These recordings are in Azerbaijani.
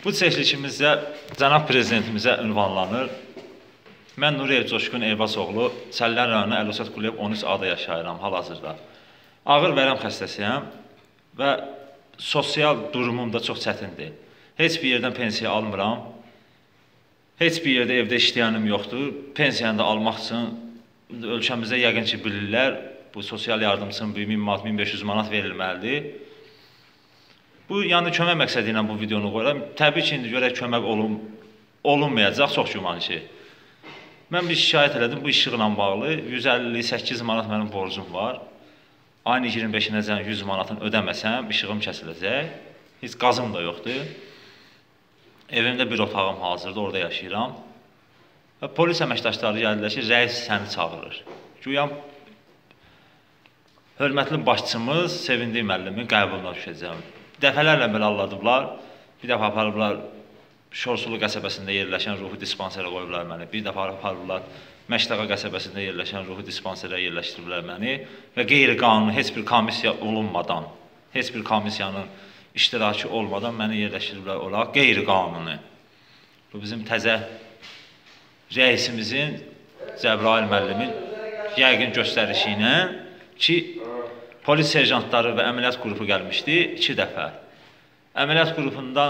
Bu çəkilişimizdə cənab prezidentimizə ünvanlanır. Mən Nuriyev Coşqun Eyvazoğlu, Səllər rayonu Əlosat Quliyev 13A-da yaşayıram hal-hazırda. Ağır vərəm xəstəsiyəm və sosial durumum da çox çətindir. Heç bir yerdən pensiya almıram. Heç bir yerdə evdə işləyənim yoxdur. Pensiyanı da almaq üçün ölkəmizdə yəqin ki bilirlər, bu sosial yardımçının 1000 manat, 1500 manat verilməlidir. Bu, yəni kömək məqsədi ilə bu videonu qoyuram. Təbii ki, indi görək kömək olunmayacaq, çox güman ki. Mən bir şikayət elədim, bu işıqla bağlı. 158 manat mənim borcum var. Ayın 25-nəcən 100 manatını ödəməsəm, işığım kəsiləcək. Heç qazım da yoxdur. Evimdə bir otağım hazırdır, orada yaşayıram. Və polis əməkdaşları gəldilər ki, rəis səni çağırır. Güya hörmətli başçımız Sevindiyi müəllimi qəbuluna düşəcəm. Dəfələrlə belə anladıblar. Bir dəfə aparıblar Şorsulu qəsəbəsində yerləşən ruhi dispanserə qoyublar məni. Bir dəfə aparıblar Məşdaqa qəsəbəsində yerləşən ruhi dispanserə yerləşdiriblər məni və qeyri-qanuni heç bir komissiya olunmadan, heç bir komissiyanın iştirakı olmadan məni yerləşdiriblər ora, qeyri-qanuni. Bu bizim təzə rəisimizin Cəbrayıl müəllimin yəqin göstərişi ilə ki, polis serjantları və əməliyyat qrupu gəlmişdi 2 dəfə. Əməliyyat qrupunda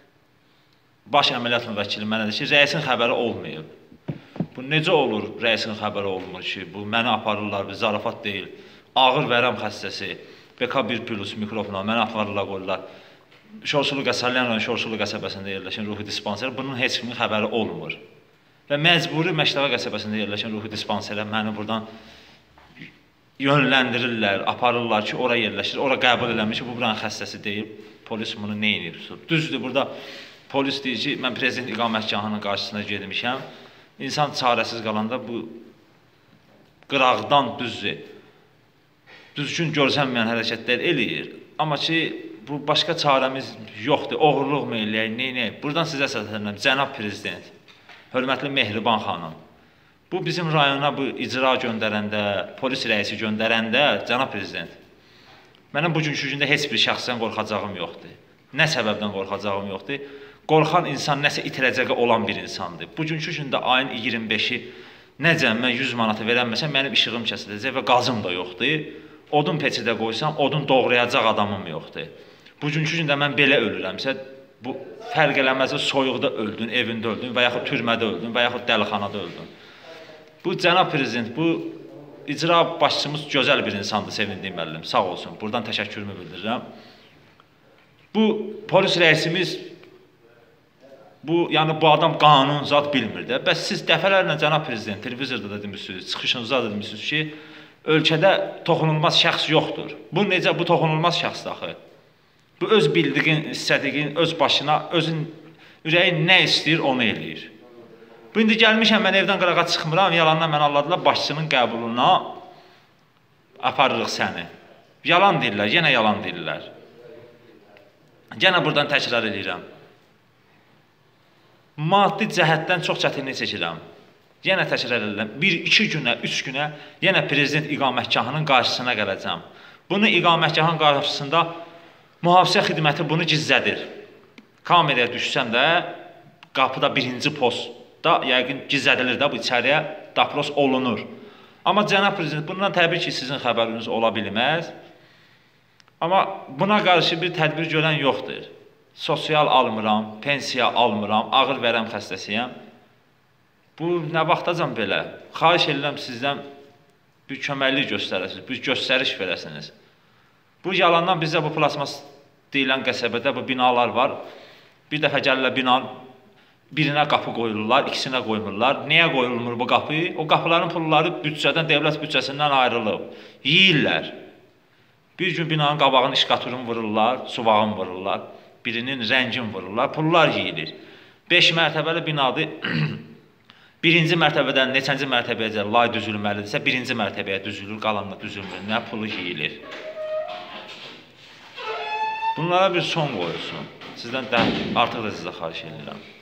baş əməliyyat müvəkkili mənə deyir ki, rəisin xəbəri olmayıb. Bu necə olur rəisin xəbəri olmur ki, bu məni aparırlar, bir zarafat deyil. Ağır vərəm xəstəsi, BK1+ mikrofona məni aparırlar, qoyurlar. Şorsulu qəsəbəsində yerləşən ruhi dispanser, bunun heç kimin xəbəri olmur. Və məcburi Məşdaqa qəsəbəsində yerləşən ruhi dispanserə məni buradan yönləndirirlər, aparırlar ki, ora yerləşir, ora qəbul eləmiş ki, bu buranın xəstəsi deyil, polis bunu neynir? Düzdür, burada polis deyir ki, mən prezident iqamətgahının qarşısına gedmişəm, insan çarəsiz qalanda bu qıraqdan düzgün görsənməyən hərəkətlər eləyir. Amma ki, bu başqa çarəmiz yoxdur, oğurluq mu eləyək, neynəyək? Buradan sizə səslənirəm, cənab prezident, hörmətli Mehriban xanım. Bu bizim rayona bu icra göndərəndə, polis rəisi göndərəndə, cənab prezident, mənim bugünkü gündə heç bir şəxsən qorxacağım yoxdur. Nə səbəbdən qorxacağım yoxdur? Qorxan insan nəsə itirəcəyə olan bir insandır. Bugünkü gündə ayın 25-i necə mən 100 manatı verənməsəm, mənim işığım kəsiləcək və qazım da yoxdur. Odun peçidə qoysam, odun doğrayacaq adamım yoxdur. Bugünkü gündə mən belə ölürəmsə, bu fərq eləməzsə soyuqda öldün, evində öldün və yaxud türmədə öldün və yaxud dəlixanada öldün. Bu, cənab prezident, bu icra başçımız gözəl bir insandır, Sevindiyi müəllim, sağ olsun, buradan təşəkkürümü bildirirəm. Bu, polis rəisimiz, yəni bu adam qanun zat bilmir də. Bəs siz dəfələrlə cənab prezident, televizorda da demişsiniz, çıxışınızda da demişsiniz ki, ölkədə toxunulmaz şəxs yoxdur. Bu necə, bu toxunulmaz şəxsdir axı? Bu, öz bildiğin, istədiyin, öz başına, özün ürəyin nə istəyir, onu eləyir. Bu, indi gəlmişəm, mən evdən qırağa çıxmıram, yalandan mənə alladılar, başçının qəbuluna aparırıq səni. Yalan deyirlər, yenə yalan deyirlər. Yenə buradan təkrar edirəm. Maddi cəhətdən çox çətinlik çəkirəm. Yenə təkrar edirəm. 1-2 günə, 3 günə yenə prezident iqamətgahının qarşısına gələcəm. Bunu iqamətgahın qarşısında mühafizə xidməti bunu gizlədir. Kameraya düşsəm də qapıda 1-ci postda yəqin gizlədilir də, bu içəriyə dapros olunur. Amma cənab prezident, bundan təbii ki, sizin xəbəriniz ola bilməz. Amma buna qarşı bir tədbir görən yoxdur. Sosial almıram, pensiya almıram, ağır vərəm xəstəsiyəm. Bu, nə vaxtacan belə? Xahiş edirəm sizdən bir köməklik göstərəsiniz, bir göstəriş verəsiniz. Bu, yalandan bizdə bu plasmas deyilən qəsəbədə bu binalar var. Bir dəfə gəlirlər binanın birinə qapı qoyulurlar, ikisinə qoymurlar. Niyə qoyulmur bu qapı? O qapıların pulları büdcədən, devlət büdcəsindən ayrılıb. Yeyirlər. Bir gün binanın qabağını, işqatürünü vururlar, suvağını vururlar. Birinin rəngin vururlar, pullar yeyilir. 5 mərtəbəli binadır. Birinci mərtəbədən neçənci mərtəbəyə lay düzülməlidirsə, birinci mərtəbəyə düzülür, qalanla düzülmür. Nə pulu yeyilir? Bunlara bir son qoyulsun. Sizdən artıq da sizə xahiş edirəm.